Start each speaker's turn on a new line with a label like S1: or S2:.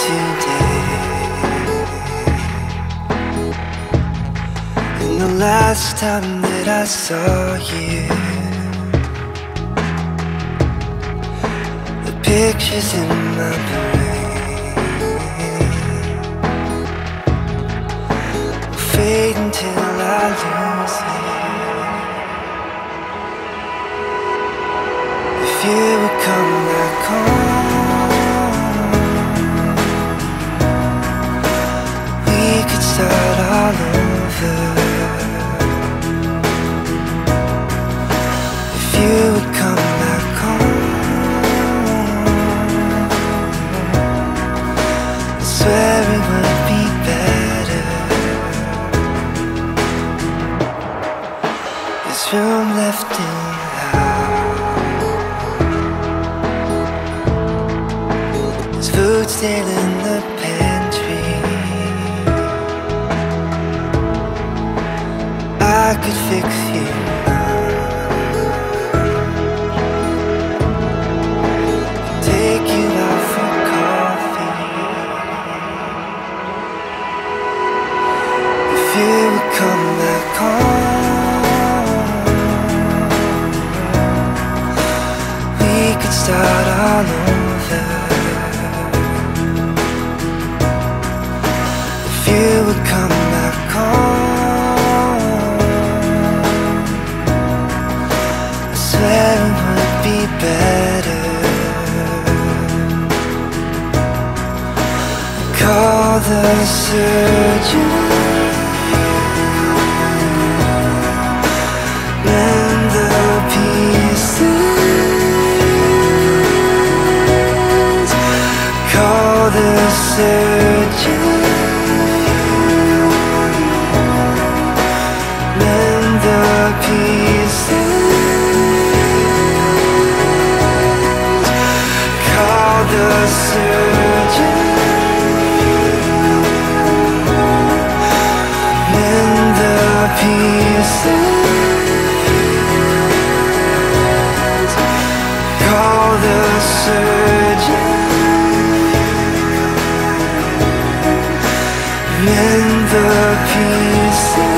S1: today. And the last time that I saw you, the pictures in my brain will fade until I lose you. If you would come back home, we could start all over. If you would come back home, I swear it would be better. There's room left in the house, food still in the pantry. I could fix you now, take you out for coffee. If you would come back home, we could start all over. If you would come back home, I swear it would be better. Call the surgeon, mend the pieces. Call the surgeon, mend the pieces. Call the surgeon, mend the pieces. Call the surgeon, mend the pieces.